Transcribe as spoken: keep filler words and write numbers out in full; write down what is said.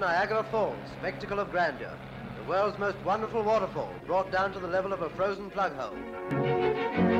Niagara Falls, spectacle of grandeur. The world's most wonderful waterfall, brought down to the level of a frozen plug hole.